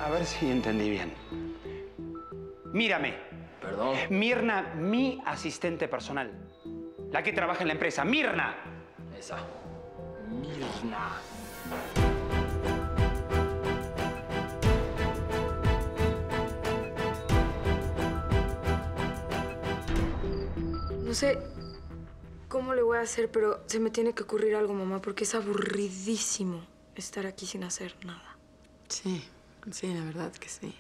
A ver si entendí bien. Mírame. Perdón. Mirna, mi asistente personal. La que trabaja en la empresa. ¡Mirna! Esa. Mirna. No sé cómo le voy a hacer, pero se me tiene que ocurrir algo, mamá, porque es aburridísimo estar aquí sin hacer nada. Sí, la verdad que sí.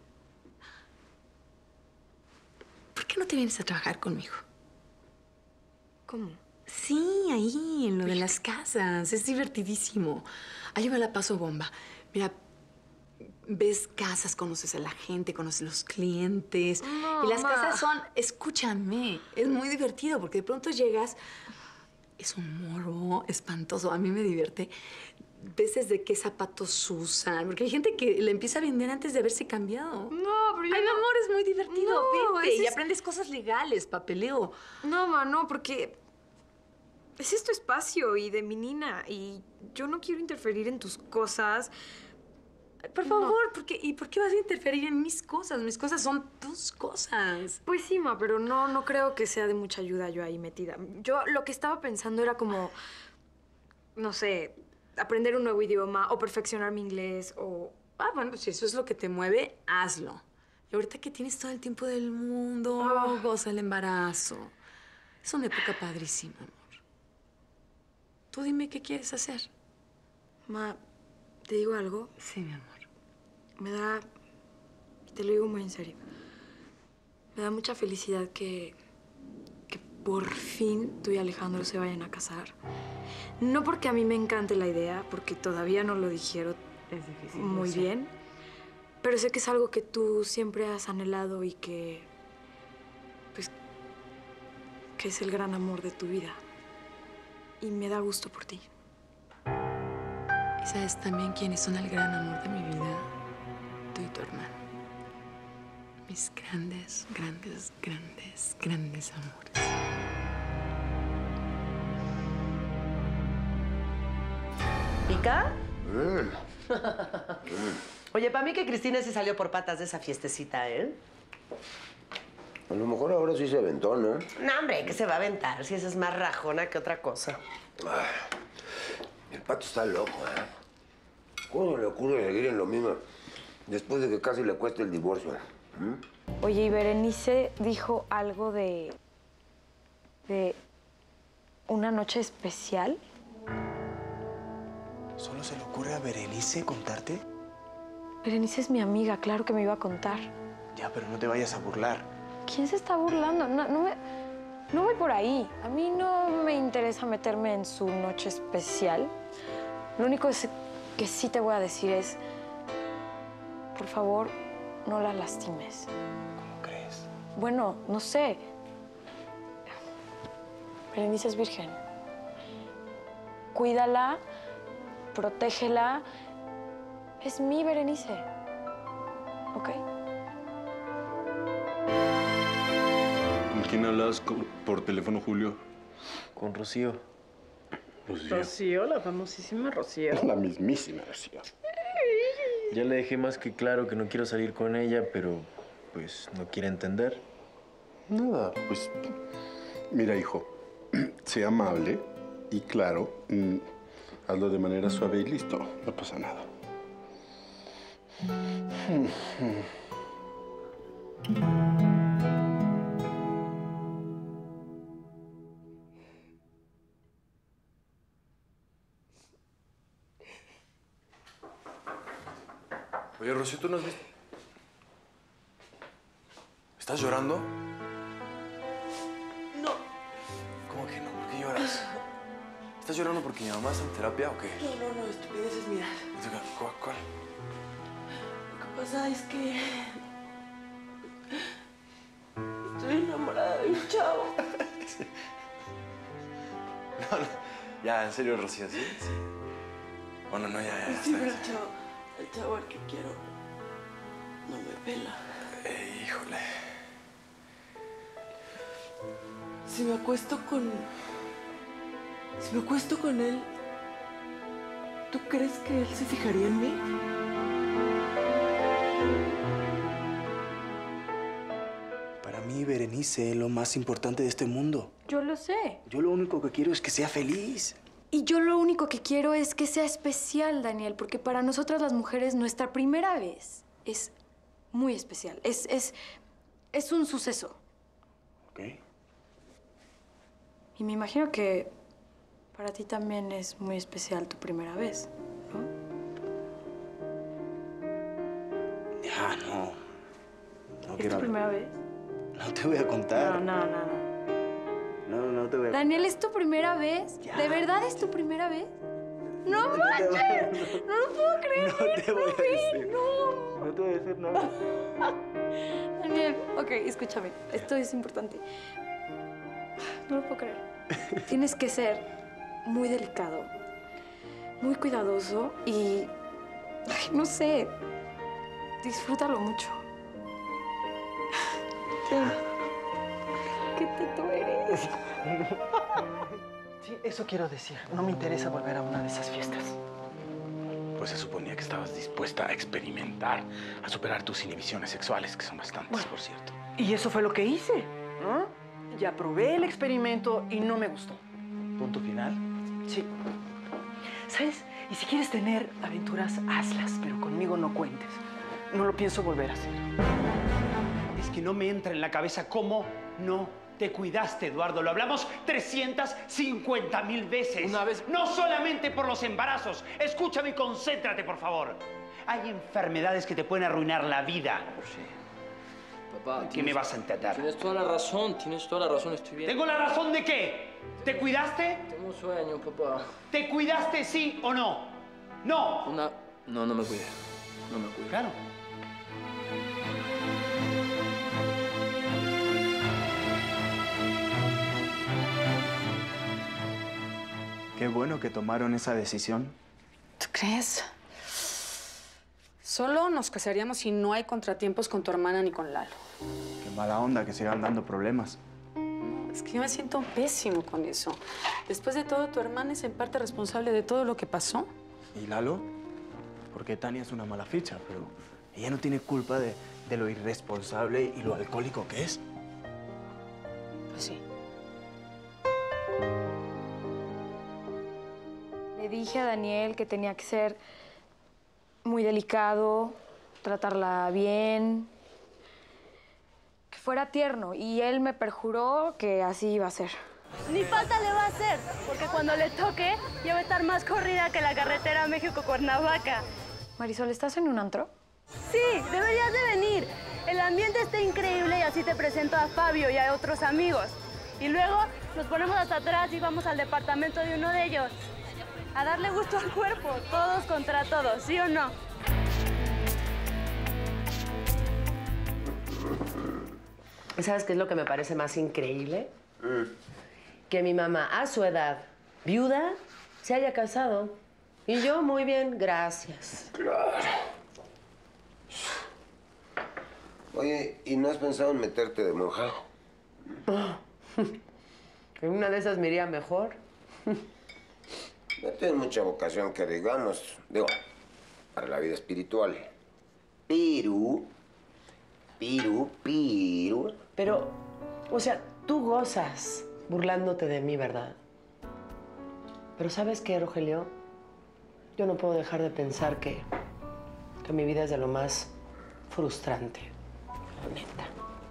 ¿Por qué no te vienes a trabajar conmigo? ¿Cómo? Sí, ahí, en lo de las casas. Es divertidísimo. Ahí me la paso bomba. Mira, ves casas, conoces a la gente, conoces los clientes. No, y las ma. casas son, escúchame, es muy divertido porque de pronto llegas, es un morbo espantoso. A mí me divierte. Ves desde qué zapatos usan, porque hay gente que la empieza a vender antes de haberse cambiado. No, pero yo Ay, mi no... amor, es muy divertido. No, Vente, ese y es- aprendes cosas legales, papeleo. No, ma, no, porque... Ese es tu espacio y de mi nina. Y yo no quiero interferir en tus cosas. Por favor, ¿por qué vas a interferir en mis cosas? Mis cosas son tus cosas. Pues sí, ma, pero no creo que sea de mucha ayuda yo ahí metida. Yo lo que estaba pensando era como... No sé, aprender un nuevo idioma o perfeccionar mi inglés o... Ah, bueno, si eso es lo que te mueve, hazlo. Y ahorita que tienes todo el tiempo del mundo, goza el embarazo. Es una época padrísima, amor. Tú dime qué quieres hacer. Ma, ¿te digo algo? Sí, mi amor. Me da... Te lo digo muy en serio. Me da mucha felicidad que por fin tú y Alejandro se vayan a casar. No porque a mí me encante la idea, porque todavía no lo dijeron Es difícil. muy bien, pero sé que es algo que tú siempre has anhelado y que... pues... que es el gran amor de tu vida. Y me da gusto por ti. Y sabes también quiénes son el gran amor de mi vida. Tú y tu hermano. Mis grandes, grandes, grandes, grandes amores. ¿Pica? Oye, para mí que Cristina sí salió por patas de esa fiestecita, ¿eh? A lo mejor ahora sí se aventó, ¿no? No, hombre, que se va a aventar, si esa es más rajona que otra cosa. Ay, el pato está loco, ¿eh? ¿Cómo le ocurre seguir en lo mismo después de que casi le cueste el divorcio? Oye, y Berenice dijo algo de una noche especial. ¿Solo se le ocurre a Berenice contarte? Berenice es mi amiga, claro que me iba a contar. Ya, pero no te vayas a burlar. ¿Quién se está burlando? No voy por ahí. A mí no me interesa meterme en su noche especial. Lo único que sí te voy a decir es, por favor, no la lastimes. ¿Cómo crees? Bueno, no sé. Berenice es virgen. Cuídala, protégela. Es mi Berenice. ¿Ok? ¿Con quién hablas por teléfono, Julio? Con Rocío. Rocío. Rocío, la famosísima Rocío. La mismísima Rocío. Ya le dejé más que claro que no quiero salir con ella, pero pues no quiere entender. Nada, pues mira, hijo, sé amable y claro, hazlo de manera suave y listo, no pasa nada. Oye, Rocío, ¿tú no has visto? ¿Estás llorando? No. ¿Cómo que no? ¿Por qué lloras? ¿Estás llorando porque mi mamá está en terapia o qué? No, estupideces, mira. ¿Cuál? Lo que pasa es que... estoy enamorada de un chavo. No, ya, en serio, Rocío, ¿sí? Sí. Bueno, no, ya, Sí, está pero bien. el chavo al que quiero no me pela. Híjole. Si me acuesto con él, ¿tú crees que él se fijaría en mí? y Berenice lo más importante de este mundo. Yo lo sé. Yo lo único que quiero es que sea feliz. Y yo lo único que quiero es que sea especial, Daniel, porque para nosotras las mujeres nuestra primera vez es muy especial. Es un suceso. ¿Ok? Y me imagino que para ti también es muy especial tu primera vez, ¿no? Ya, no. No ¿Es quiero tu primera vez? No te voy a contar. No. No te voy a Daniel, ¿es tu primera vez? Ya. ¿De verdad es tu primera vez? ¡No manches! ¡No lo puedo creer! No te voy a decir. ¡No! No te voy a decir nada. Daniel, ok, escúchame. Esto es importante. No lo puedo creer. Tienes que ser muy delicado, muy cuidadoso y... ay, no sé. Disfrútalo mucho. ¿Qué teto eres? Sí, eso quiero decir. No me interesa volver a una de esas fiestas. Pues se suponía que estabas dispuesta a experimentar, a superar tus inhibiciones sexuales, que son bastantes, por cierto. Y eso fue lo que hice, ¿no? Ya probé el experimento y no me gustó. ¿Punto final? Sí. ¿Sabes? Y si quieres tener aventuras, hazlas, pero conmigo no cuentes. No lo pienso volver a hacer. Es que no me entra en la cabeza cómo no te cuidaste, Eduardo. Lo hablamos 350.000 veces. Una vez. No solamente por los embarazos. Escúchame y concéntrate, por favor. Hay enfermedades que te pueden arruinar la vida. Sí. Papá, ¿Qué me vas a entender? Tienes toda la razón, estoy bien. ¿Tengo la razón de qué? ¿Te cuidaste? Tengo un sueño, papá. ¿Te cuidaste sí o no? ¡No! No me cuidé. No me cuidé. Claro. Qué bueno que tomaron esa decisión. ¿Tú crees? Solo nos casaríamos si no hay contratiempos con tu hermana ni con Lalo. Qué mala onda que sigan dando problemas. Es que yo me siento pésimo con eso. Después de todo, tu hermana es en parte responsable de todo lo que pasó. ¿Y Lalo? Porque Tania es una mala ficha, pero ella no tiene culpa de lo irresponsable y lo alcohólico que es. Pues sí. Le dije a Daniel que tenía que ser muy delicado, tratarla bien, que fuera tierno. Y él me perjuró que así iba a ser. Ni falta le va a hacer, porque cuando le toque ya va a estar más corrida que la carretera México-Cuernavaca. Marisol, ¿estás en un antro? Sí, deberías de venir. El ambiente está increíble y así te presento a Fabio y a otros amigos. Y luego nos ponemos hasta atrás y vamos al departamento de uno de ellos. A darle gusto al cuerpo, todos contra todos, ¿sí o no? ¿Sabes qué es lo que me parece más increíble? Que mi mamá, a su edad, viuda, se haya casado. Y yo, muy bien, gracias. Claro. Oye, ¿y no has pensado en meterte de monja? En una de esas me iría mejor. No tienes mucha vocación que digamos, digo, para la vida espiritual. Pero, o sea, tú gozas burlándote de mí, ¿verdad? Pero ¿sabes qué, Rogelio? Yo no puedo dejar de pensar que mi vida es de lo más frustrante, la neta.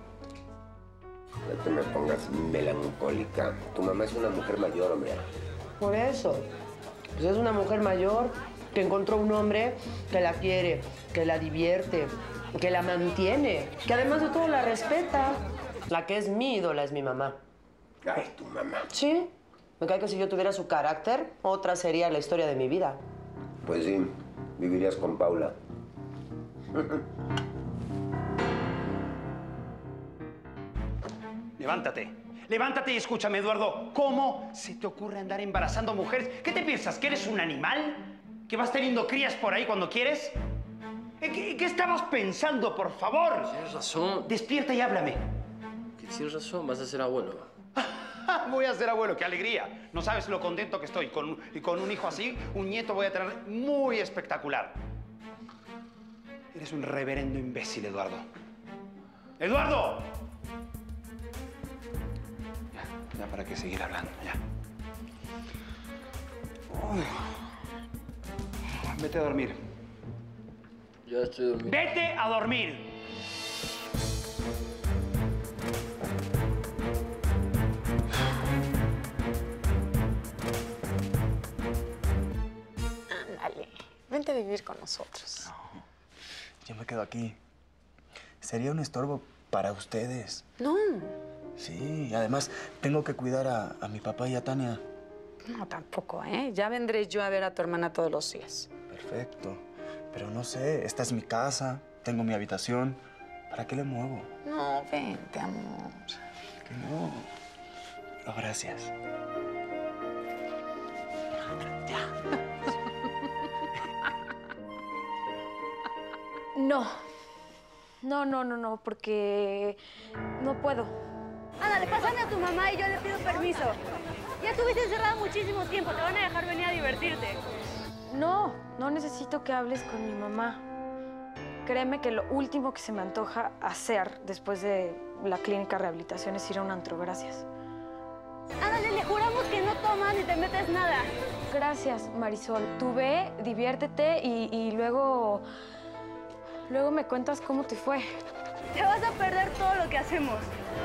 No te me pongas melancólica. Tu mamá es una mujer mayor, hombre. Por eso. Pues es una mujer mayor que encontró un hombre que la quiere, que la divierte, que la mantiene, que además de todo la respeta. La que es mi ídola es mi mamá. Ay, tu mamá. Sí. Me cae que si yo tuviera su carácter, otra sería la historia de mi vida. Pues sí, vivirías con Paula. Levántate. Levántate y escúchame, Eduardo. ¿Cómo se te ocurre andar embarazando mujeres? ¿Qué te piensas? ¿Que eres un animal? ¿Que vas teniendo crías por ahí cuando quieres? ¿Qué estabas pensando, por favor? Tienes razón. Despierta y háblame. Tienes razón, vas a ser abuelo. Voy a ser abuelo, qué alegría. No sabes lo contento que estoy. Con un hijo así, un nieto voy a tener muy espectacular. Eres un reverendo imbécil, Eduardo. ¡Eduardo! Ya para qué seguir hablando, ya. Vete a dormir. Ya estoy dormido. ¡Vete a dormir! Ándale, vente a vivir con nosotros. Yo me quedo aquí. Sería un estorbo para ustedes. No. Sí, y además tengo que cuidar a mi papá y a Tania. No, tampoco, ¿eh? Ya vendré yo a ver a tu hermana todos los días. Perfecto. Pero no sé, esta es mi casa, tengo mi habitación. ¿Para qué le muevo? No, vente, amor. Que no. Pero gracias. No, porque no puedo. Ándale, pásame a tu mamá y yo le pido permiso. Ya estuviste encerrada muchísimo tiempo, te van a dejar venir a divertirte. No necesito que hables con mi mamá. Créeme que lo último que se me antoja hacer después de la clínica de rehabilitación es ir a un antro. Gracias. Ándale, le juramos que no tomas ni te metes nada. Gracias, Marisol. Tú ve, diviértete y luego me cuentas cómo te fue. Te vas a perder todo lo que hacemos.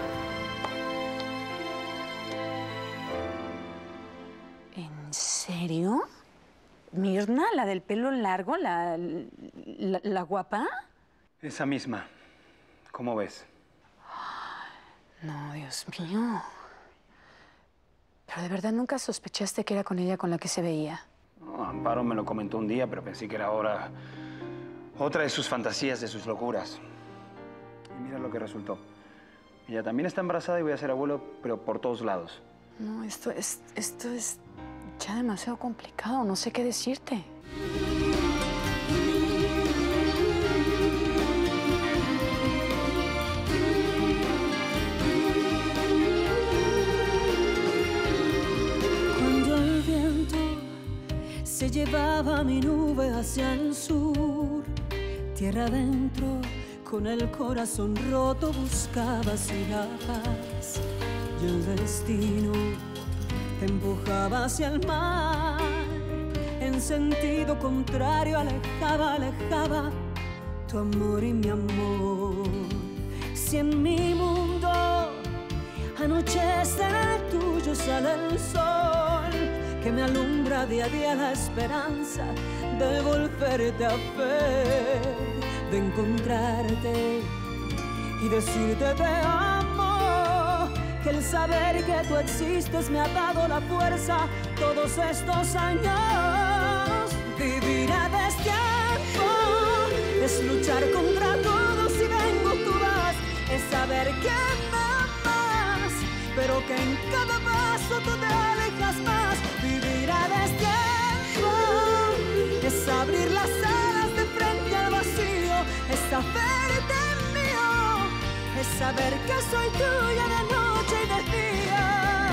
¿En serio? ¿Mirna, la del pelo largo, la guapa? Esa misma. ¿Cómo ves? No, Dios mío. Pero de verdad nunca sospechaste que era con ella con la que se veía. No, Amparo me lo comentó un día, pero pensé que era ahora otra de sus fantasías, de sus locuras. Y mira lo que resultó. Ella también está embarazada y voy a ser abuelo, pero por todos lados. No, esto es ya demasiado complicado. No sé qué decirte. Cuando el viento se llevaba mi nube hacia el sur, tierra adentro, con el corazón roto buscabas la paz y el destino te empujaba hacia el mar. En sentido contrario alejaba tu amor y mi amor. Si en mi mundo anochece el tuyo, sale el sol que me alumbra día a día la esperanza de volverte a ver, de encontrarte y decirte te amo. Que el saber que tú existes me ha dado la fuerza todos estos años. Vivir a destiempo es luchar contra todo. Si vengo tú vas, es saber que me amas, pero que en cada paso tú te alejas más. Vivir a destiempo es abrir las alas de frente al vacío, es saberte mío, es saber que soy tuya de noche y de día.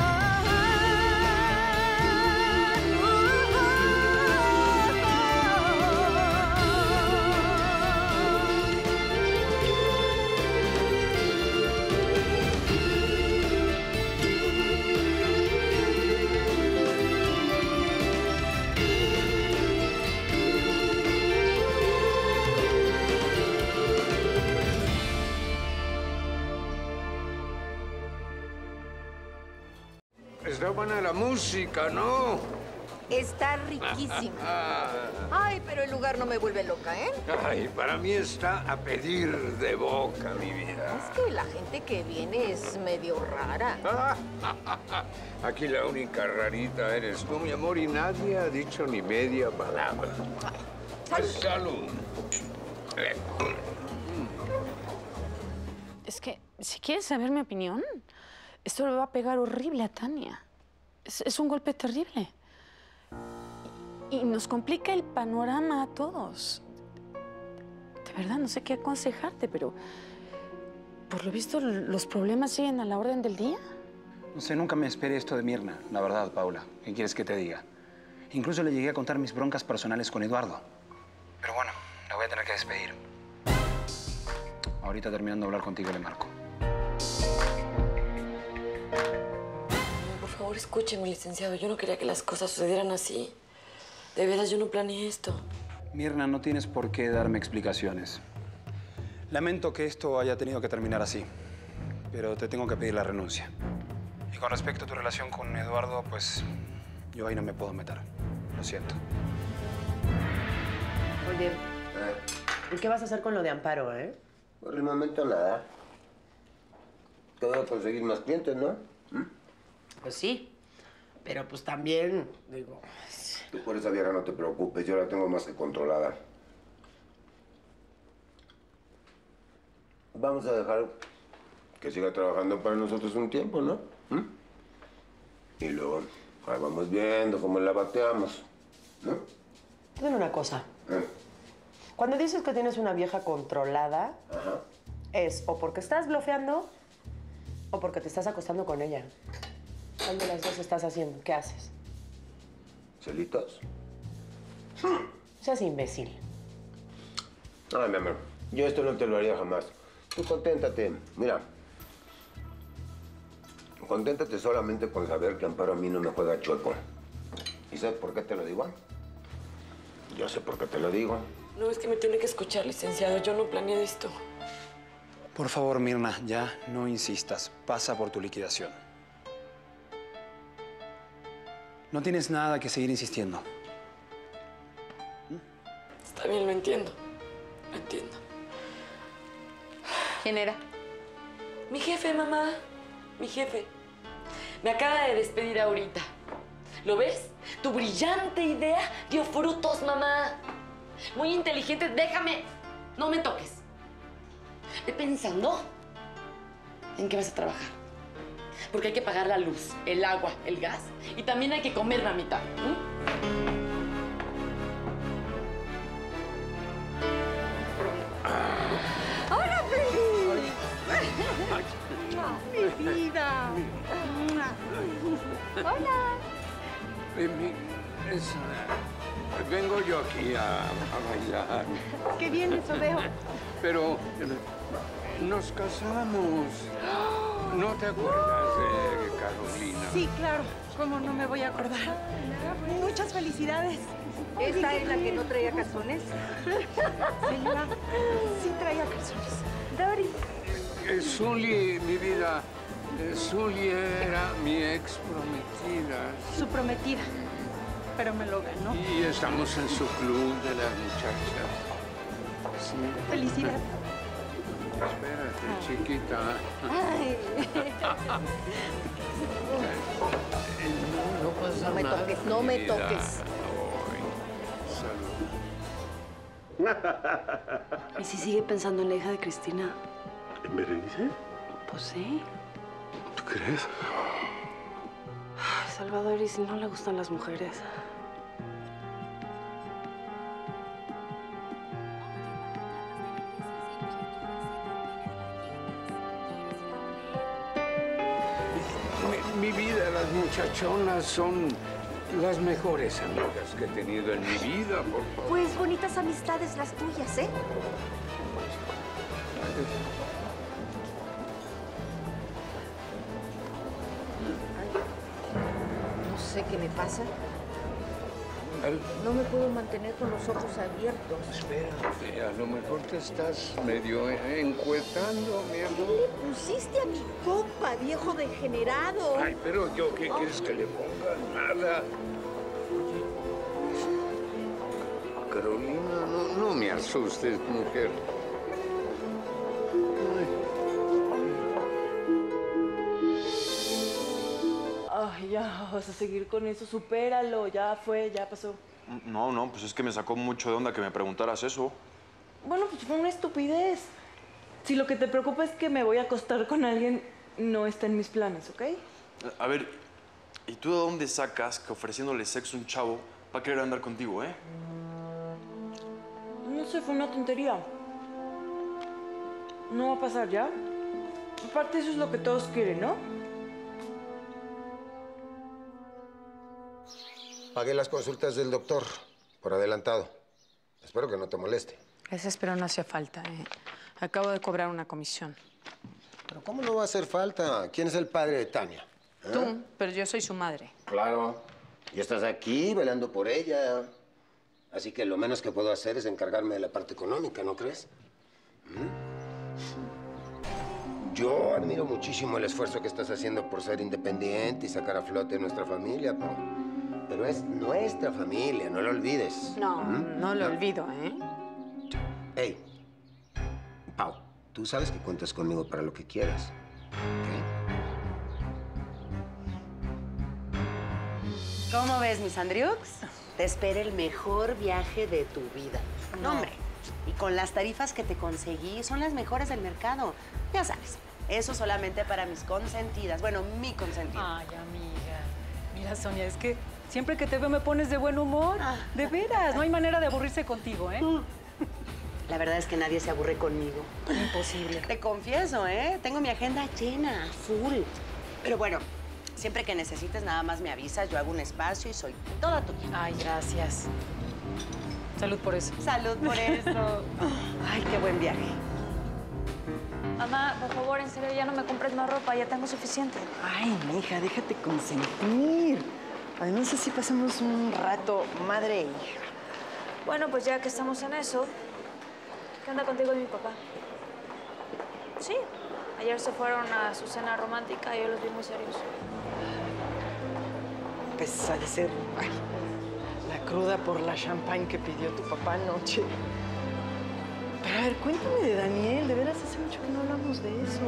Está buena la música, ¿no? Está riquísima. Ay, pero el lugar no me vuelve loca, ¿eh? Ay, para mí está a pedir de boca, mi vida. Es que la gente que viene es medio rara. Aquí la única rarita eres tú, mi amor, y nadie ha dicho ni media palabra. ¡Salud! Es que, si quieres saber mi opinión, esto le va a pegar horrible a Tania. Es un golpe terrible. Y nos complica el panorama a todos. De verdad, no sé qué aconsejarte, pero por lo visto los problemas siguen a la orden del día. No sé, nunca me esperé esto de Mirna, la verdad, Paula. ¿Qué quieres que te diga? Incluso le llegué a contar mis broncas personales con Eduardo. Pero bueno, la voy a tener que despedir. Ahorita terminando de hablar contigo le marco. favor, escúcheme, licenciado. Yo no quería que las cosas sucedieran así. De veras, yo no planeé esto. Mirna, no tienes por qué darme explicaciones. Lamento que esto haya tenido que terminar así, pero te tengo que pedir la renuncia. Y con respecto a tu relación con Eduardo, pues yo ahí no me puedo meter. Lo siento. Oye, ¿y qué vas a hacer con lo de Amparo, Por el momento nada. Te voy a conseguir más clientes, ¿no? Pues sí, pero pues también, digo... Tú por esa vieja no te preocupes, yo la tengo más que controlada. Vamos a dejar que siga trabajando para nosotros un tiempo, ¿no? Y luego ahí vamos viendo cómo la bateamos, ¿no? Dime una cosa. Cuando dices que tienes una vieja controlada, es o porque estás blofeando o porque te estás acostando con ella. ¿Cuál de las dos estás haciendo? ¿Qué haces? ¿Celitos? Seas imbécil. Ay, mi amor, yo esto no te lo haría jamás. Tú conténtate. Mira, conténtate solamente con saber que Amparo a mí no me juega chueco. ¿Y sabes por qué te lo digo? Yo sé por qué te lo digo. No, es que me tiene que escuchar, licenciado. Yo no planeé esto. Por favor, Mirna, ya no insistas. Pasa por tu liquidación. No tienes nada que seguir insistiendo. Está bien, lo entiendo. Lo entiendo. ¿Quién era? Mi jefe, mamá. Mi jefe. Me acaba de despedir ahorita. ¿Lo ves? Tu brillante idea dio frutos, mamá. Muy inteligente. Déjame. No me toques. Ve pensando en qué vas a trabajar. Porque hay que pagar la luz, el agua, el gas. Y también hay que comer, mamita. ¡Hola, Feliz! ¡Mi vida! ¡Hola! Vengo yo aquí a bailar. ¡Qué bien, eso veo! Pero nos casamos. ¿No te acuerdas de Carolina? Sí, claro. ¿Cómo no me voy a acordar? Muchas felicidades. ¿Esta es la que no traía calzones? Señora, sí traía calzones. Doris. Zuli, mi vida. Zuli era mi ex prometida. Su prometida. Pero me lo ganó. Y estamos en su club de las muchachas. Sí. Felicidades. Espérate, chiquita. Ay. No pasa No me nada, toques, no me mi vida. toques. Salud. ¿Y si sigue pensando en la hija de Cristina? ¿En Berenice? Pues sí. ¿Tú crees? Ay, Salvador, ¿y si no le gustan las mujeres? Mi vida, las muchachonas son las mejores amigas que he tenido en mi vida, por favor. Pues bonitas amistades las tuyas, ¿eh? No sé qué me pasa. No me puedo mantener con los ojos abiertos. Espérate, a lo mejor te estás medio encuetando, mi ¿Qué amor. le pusiste a mi copa, viejo degenerado? Ay, pero yo, ¿qué quieres que le ponga? Nada. Carolina, no me asustes, mujer. Ay, ya, vas a seguir con eso. Supéralo, ya fue, ya pasó. No, pues es que me sacó mucho de onda que me preguntaras eso. Bueno, pues fue una estupidez. Si lo que te preocupa es que me voy a acostar con alguien, no está en mis planes, ¿ok? A ver, ¿y tú de dónde sacas que ofreciéndole sexo a un chavo va a querer andar contigo, eh? No sé, fue una tontería. No va a pasar ya. Aparte, eso es lo que todos quieren, ¿no? Pagué las consultas del doctor por adelantado. Espero que no te moleste. Gracias, pero no hacía falta. Acabo de cobrar una comisión. Pero ¿cómo no va a hacer falta? ¿Quién es el padre de Tania? Tú, pero yo soy su madre. Claro. Y estás aquí velando por ella. Así que lo menos que puedo hacer es encargarme de la parte económica, ¿no crees? Yo admiro muchísimo el esfuerzo que estás haciendo por ser independiente y sacar a flote nuestra familia, Pau. Pero es nuestra familia, no lo olvides. No, no lo olvido, ¿eh? Hey, Pau, tú sabes que cuentas conmigo para lo que quieras. ¿Cómo ves, mis Andriux? Te espera el mejor viaje de tu vida. No, hombre. Y con las tarifas que te conseguí, son las mejores del mercado. Ya sabes, eso solamente para mis consentidas. Bueno, mi consentida. Ay, amiga. Mira, Sonia, es que siempre que te veo me pones de buen humor. De veras, no hay manera de aburrirse contigo, ¿eh? La verdad es que nadie se aburre conmigo. Imposible. Te confieso, ¿eh? Tengo mi agenda llena, full. Pero bueno, siempre que necesites, nada más me avisas, yo hago un espacio y soy toda tuya. Ay, gracias. Salud por eso. Salud por eso. Ay, qué buen viaje. Mamá, por favor, en serio, ya no me compres más ropa, ya tengo suficiente. Ay, mija, déjate consentir. Además, así pasamos un rato madre e hija. Bueno, pues ya que estamos en eso, ¿qué onda contigo y mi papá? Sí, ayer se fueron a su cena romántica y yo los vi muy serios. Pues ha de ser la cruda por la champagne que pidió tu papá anoche. Pero a ver, cuéntame de Daniel. De veras, hace mucho que no hablamos de eso.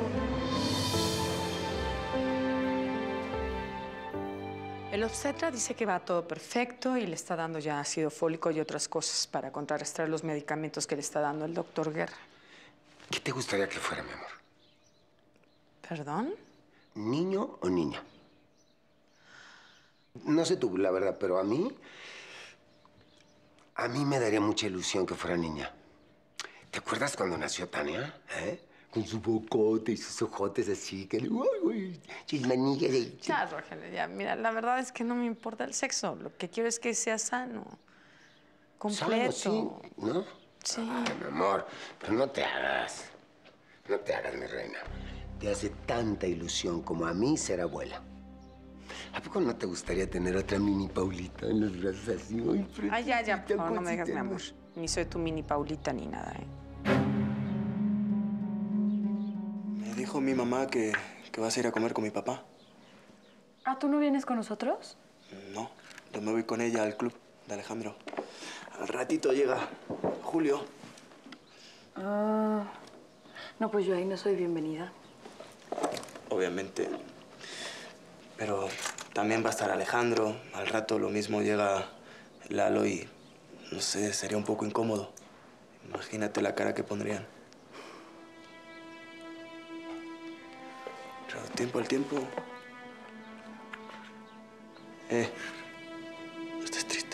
El obstetra dice que va todo perfecto y le está dando ya ácido fólico y otras cosas para contrarrestar los medicamentos que le está dando el doctor Guerra. ¿Qué te gustaría que fuera, mi amor? ¿Perdón? ¿Niño o niña? No sé tú, la verdad, pero a mí me daría mucha ilusión que fuera niña. ¿Te acuerdas cuando nació Tania? Con su bocote y sus ojotes así, que sus manillas de... Ya, Rogelio, ya. Mira, la verdad es que no me importa el sexo. Lo que quiero es que sea sano. Completo. Sano, sí, ¿no? Sí. Ay, mi amor, pero no te hagas. No te hagas, mi reina. Te hace tanta ilusión como a mí ser abuela. ¿A poco no te gustaría tener otra mini Paulita en los brazos así? Ay, ya, por favor, no me digas mi amor. Ni soy tu mini Paulita ni nada, ¿eh? Me dijo mi mamá que vas a ir a comer con mi papá. Ah, ¿tú no vienes con nosotros? No, yo me voy con ella al club de Alejandro. Al ratito llega Julio. Ah, no, pues yo ahí no soy bienvenida. Obviamente. Pero también va a estar Alejandro. Al rato lo mismo llega Lalo y, no sé, sería un poco incómodo. Imagínate la cara que pondrían. Pero tiempo al tiempo... no estés triste.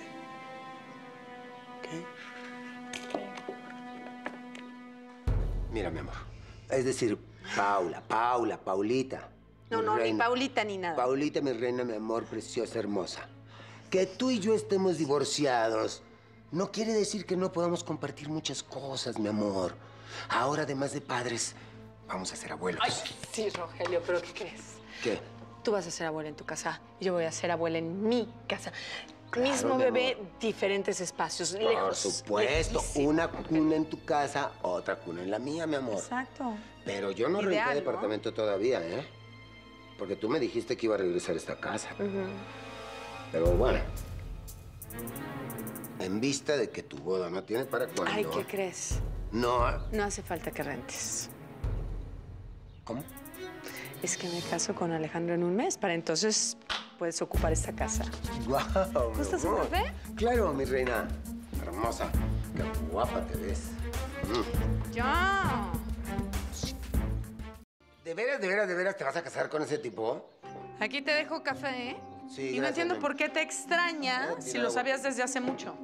Mira, mi amor. Es decir, Paulita. No, Mi no, reina. ni Paulita ni nada. Paulita, mi reina, mi amor, preciosa, hermosa. Que tú y yo estemos divorciados no quiere decir que no podamos compartir muchas cosas, mi amor. Ahora, además de padres, vamos a ser abuelos. Ay, sí, Rogelio, ¿pero qué crees? ¿Qué? Tú vas a ser abuela en tu casa y yo voy a ser abuela en mi casa. Claro, Mismo mi bebé, amor. diferentes espacios, Por lejos. supuesto, lejísimo. una cuna en tu casa, otra cuna en la mía, mi amor. Exacto. Pero yo no Ideal, renté ¿no? departamento todavía, ¿eh? Porque tú me dijiste que iba a regresar a esta casa. Pero bueno, en vista de que tu boda no tiene para cuándo... Ay, ¿qué crees? No. No hace falta que rentes. ¿Cómo? Es que me caso con Alejandro en un mes. Para entonces puedes ocupar esta casa. ¡Guau! mi ¿Gustas un amor! café? Claro, mi reina. Hermosa. Qué guapa te ves. ¡Ya! ¿De veras te vas a casar con ese tipo? Aquí te dejo café, ¿eh? Sí, Y no gracias, entiendo mi por qué te extraña Gracias, si lo agua. sabías desde hace mucho.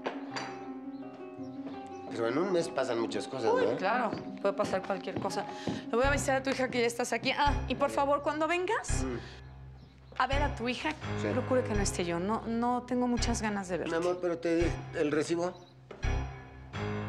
Pero en un mes pasan muchas cosas, Uy, ¿no? claro, puede pasar cualquier cosa. Le voy a avisar a tu hija que ya estás aquí. Ah, y por favor, cuando vengas a ver a tu hija, Sí. procure que no esté yo. No tengo muchas ganas de verte. Mi amor, pero te di el recibo.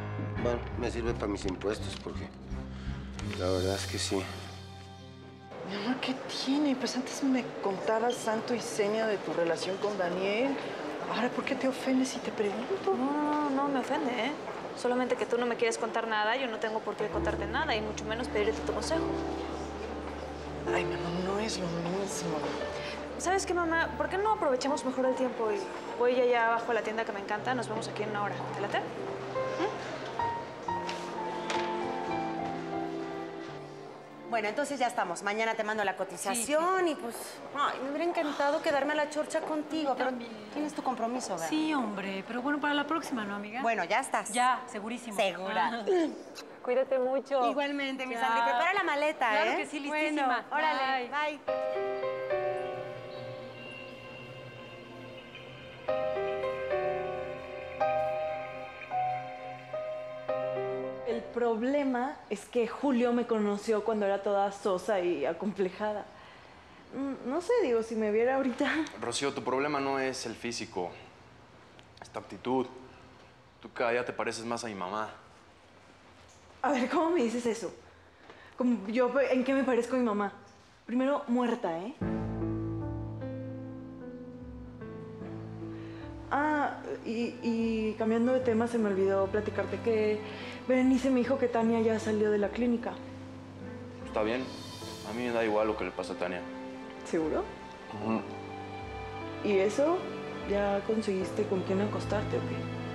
Bueno, me sirve para mis impuestos porque la verdad es que sí. Mamá, ¿qué tiene? Pues antes me contabas santo y seña de tu relación con Daniel. Ahora, ¿por qué te ofendes si te pregunto? No me ofende, ¿eh? Solamente que tú no me quieres contar nada, yo no tengo por qué contarte nada, y mucho menos pedirte tu consejo. Ay, mamá, no es lo mismo. ¿Sabes qué, mamá? ¿Por qué no aprovechamos mejor el tiempo y voy allá abajo a la tienda que me encanta? Nos vemos aquí en una hora. ¿Te late? Bueno, entonces ya estamos. Mañana te mando la cotización y pues... Ay, me hubiera encantado quedarme a la chorcha contigo, pero tienes tu compromiso, ¿verdad? Sí, hombre, pero bueno, para la próxima, ¿no, amiga? Bueno, ya estás. Ya, segurísimo. Segura. Cuídate mucho. Igualmente, mi Sandri. Prepara la maleta, Claro que sí, listísima. Bueno, órale, bye. El problema es que Julio me conoció cuando era toda sosa y acomplejada. No sé, digo, si me viera ahorita... Rocío, tu problema no es el físico, es tu actitud. Tú cada día te pareces más a mi mamá. A ver, ¿cómo me dices eso? Como yo, ¿en qué me parezco a mi mamá? Primero, muerta, ¿eh? Y cambiando de tema, se me olvidó platicarte que Berenice me dijo que Tania ya salió de la clínica. Está bien, a mí me da igual lo que le pasa a Tania. ¿Seguro? ¿Y eso? ¿Ya conseguiste con quién acostarte o qué?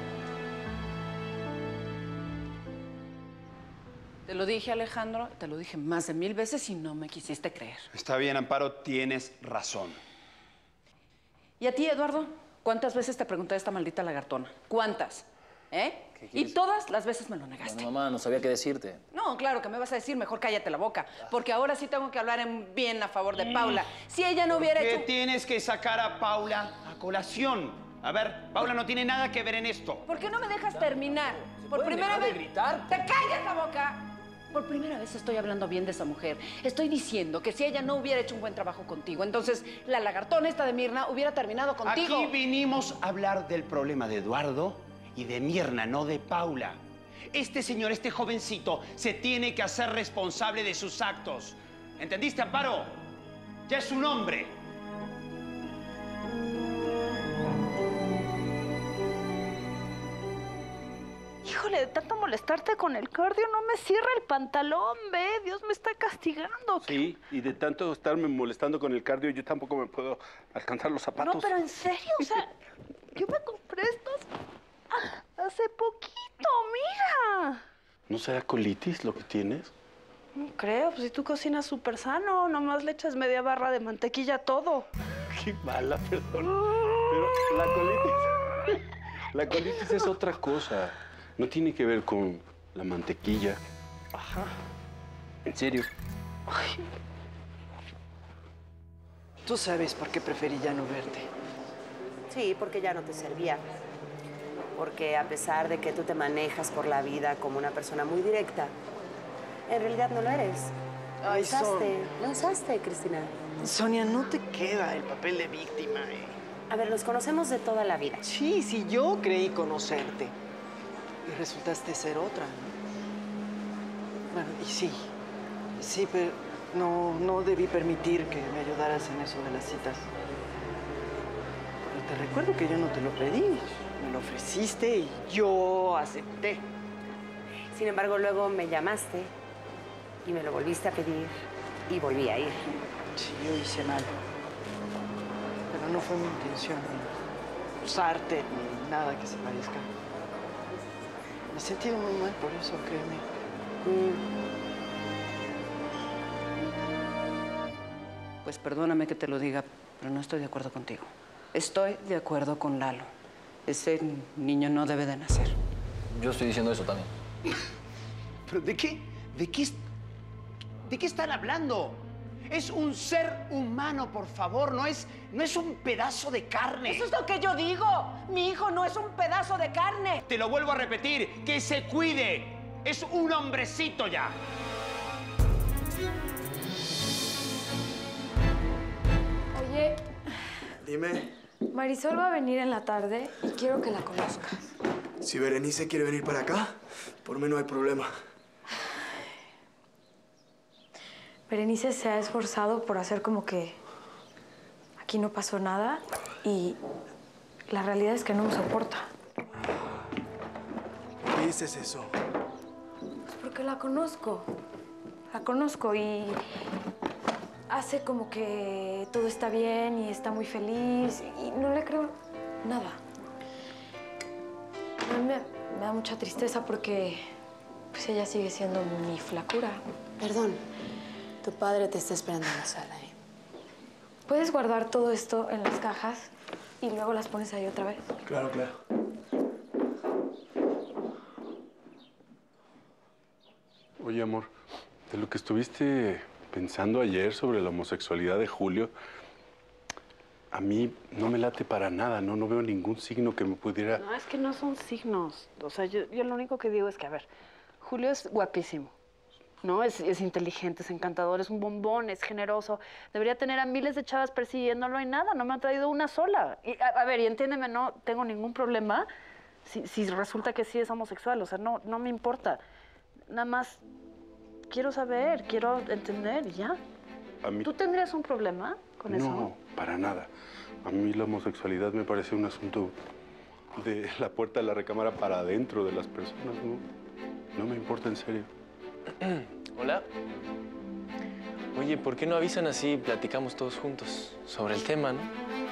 Te lo dije, Alejandro, te lo dije más de 1000 veces y no me quisiste creer. Está bien, Amparo, tienes razón. ¿Y a ti, Eduardo? ¿Cuántas veces te pregunté esta maldita lagartona? ¿Cuántas? ¿Eh? Y todas las veces me lo negaste. Bueno, mamá, no sabía qué decirte. No, claro, que me vas a decir, mejor cállate la boca. Porque ahora sí tengo que hablar bien a favor de Paula. Si ella no hubiera ¿Por qué hecho... tienes que sacar a Paula a colación? A ver, Paula no tiene nada que ver en esto. ¿Por qué no me dejas terminar? Por primera vez... gritar? ¡Te calles la boca! Por primera vez estoy hablando bien de esa mujer. Estoy diciendo que si ella no hubiera hecho un buen trabajo contigo, entonces la lagartona esta de Mirna hubiera terminado contigo. Aquí vinimos a hablar del problema de Eduardo y de Mirna, no de Paula. Este señor, este jovencito, se tiene que hacer responsable de sus actos. ¿Entendiste, Amparo? Ya es un hombre. Híjole, de tanto molestarte con el cardio, no me cierra el pantalón, ve. Dios me está castigando. Sí, y de tanto estarme molestando con el cardio, yo tampoco me puedo alcanzar los zapatos. No, pero en serio, o sea, yo me compré estos hace poquito, mira. ¿No será colitis lo que tienes? No creo, pues si tú cocinas súper sano, nomás le echas media barra de mantequilla a todo. Qué mala, perdón. Pero la colitis es otra cosa. No tiene que ver con la mantequilla. Ajá. ¿En serio? Ay. Tú sabes por qué preferí ya no verte. Sí, porque ya no te servía. Porque a pesar de que tú te manejas por la vida como una persona muy directa, en realidad no lo eres. Ay, Lo usaste, Cristina. Sonia, no te queda el papel de víctima, ¿eh? A ver, nos conocemos de toda la vida. Sí, yo creí conocerte. Y resultaste ser otra. Bueno, y sí, pero no debí permitir que me ayudaras en eso de las citas. Pero te recuerdo que yo no te lo pedí. Me lo ofreciste y yo acepté. Sin embargo, luego me llamaste y me lo volviste a pedir y volví a ir. Sí, yo hice mal. Pero no fue mi intención usarte ni nada que se parezca. Me he sentido muy mal por eso, créeme. Pues perdóname que te lo diga, pero no estoy de acuerdo contigo. Estoy de acuerdo con Lalo. Ese niño no debe de nacer. Yo estoy diciendo eso también. ¿Pero de qué están hablando? Es un ser humano, por favor, no es un pedazo de carne. Eso es lo que yo digo. Mi hijo no es un pedazo de carne. Te lo vuelvo a repetir, que se cuide. Es un hombrecito ya. Oye, Dime, Marisol va a venir en la tarde y quiero que la conozcas. si Berenice quiere venir para acá, por mí no hay problema. Berenice se ha esforzado por hacer como que aquí no pasó nada y la realidad es que no me soporta. ¿Por qué dices eso? Pues porque la conozco. La conozco y hace como que todo está bien y está muy feliz y no le creo nada. A mí me da mucha tristeza porque pues ella sigue siendo mi flacura. Perdón, tu padre te está esperando en la sala, ¿eh? ¿Puedes guardar todo esto en las cajas y luego las pones ahí otra vez? Claro, claro. Oye, amor, de lo que estuviste pensando ayer sobre la homosexualidad de Julio, a mí no me late para nada, ¿no? No veo ningún signo que me pudiera... No, es que no son signos. O sea, yo lo único que digo es que, a ver, Julio es guapísimo, ¿no? Es inteligente, es encantador, es un bombón, es generoso. Debería tener a miles de chavas persiguiéndolo y nada, no me ha traído una sola. Y, a ver, y entiéndeme, no tengo ningún problema si resulta que sí es homosexual. O sea, no me importa. Nada más quiero saber, quiero entender y ya. A mí... ¿Tú tendrías un problema con eso? No, para nada. A mí la homosexualidad me parece un asunto de la puerta de la recámara para adentro de las personas, ¿no? No me importa, en serio. Hola. Oye, ¿por qué no avisan así y platicamos todos juntos sobre el tema, no?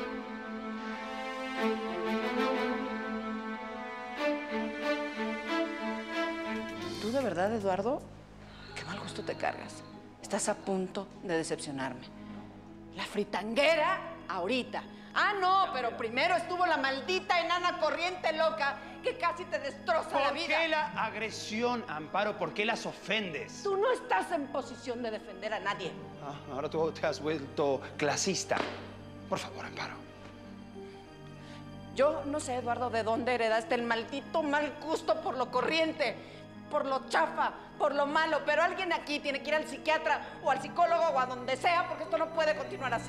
¿Tú de verdad, Eduardo? Qué mal gusto te cargas. Estás a punto de decepcionarme. La fritanguera, ahorita. Ah, no, pero primero estuvo la maldita enana corriente loca que casi te destroza la vida. ¿Por qué la agresión, Amparo? ¿Por qué las ofendes? Tú no estás en posición de defender a nadie. Ah, ahora tú te has vuelto clasista. Por favor, Amparo. Yo no sé, Eduardo, de dónde heredaste el maldito mal gusto por lo corriente, por lo chafa, por lo malo, pero alguien aquí tiene que ir al psiquiatra o al psicólogo o a donde sea porque esto no puede continuar así.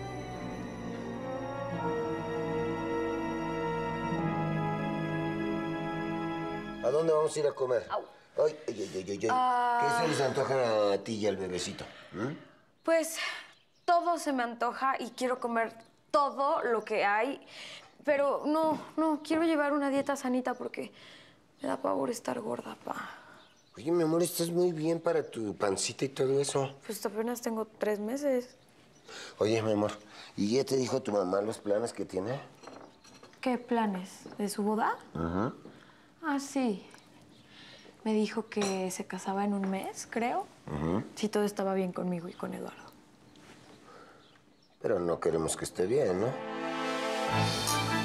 ¿A dónde vamos a ir a comer? Ay. ¿Qué se les antoja a ti y al bebecito? Pues todo se me antoja y quiero comer todo lo que hay, pero no, quiero llevar una dieta sanita porque me da pavor estar gorda, pa. Oye, mi amor, estás muy bien para tu pancita y todo eso. Pues apenas tengo 3 meses. Oye, mi amor, ¿y ya te dijo tu mamá los planes que tiene? ¿Qué planes? ¿De su boda? Ajá. Ah, sí. Me dijo que se casaba en 1 mes, creo. Si todo estaba bien conmigo y con Eduardo. Pero no queremos que esté bien, ¿no?